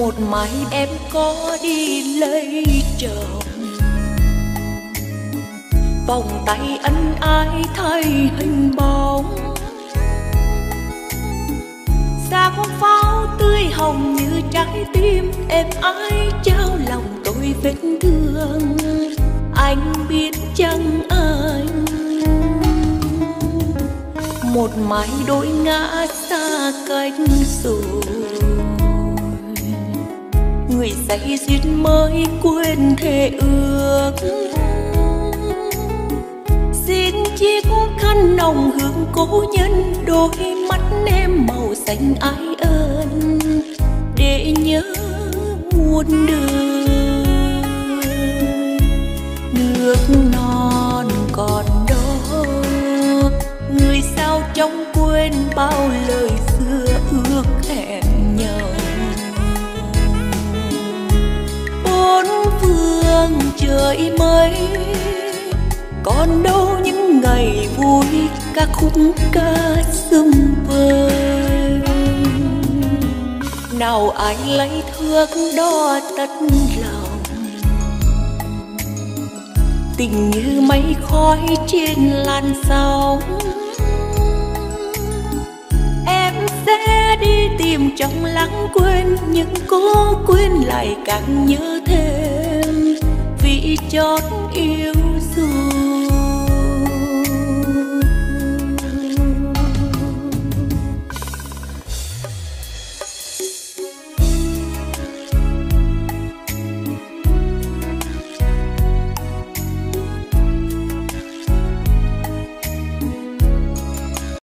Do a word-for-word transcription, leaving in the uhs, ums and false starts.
một mai em có đi lấy chồng, vòng tay ân ái thay hình bóng, xa con pháo tươi hồng như trái tim em ái trao lòng tôi vết thương. Anh biết chăng anh, một mai đôi ngã xa cách rồi, người say duyên mới quên thề ước. Xin chiếc khăn nồng hương cố nhân, đôi mắt em màu xanh ái ân, để nhớ muôn đời. Nước non còn đó, người sao trong quên bao lời xưa ước hẹn nhau. Bốn phương trời mây, còn đâu những ngày vui ca khúc ca sum vơi. Nào anh lấy thước đo tất lòng, tình như mây khói trên làn sóng. Em sẽ đi tìm trong lãng quên, nhưng cố quên lại càng nhớ thêm, vì chót yêu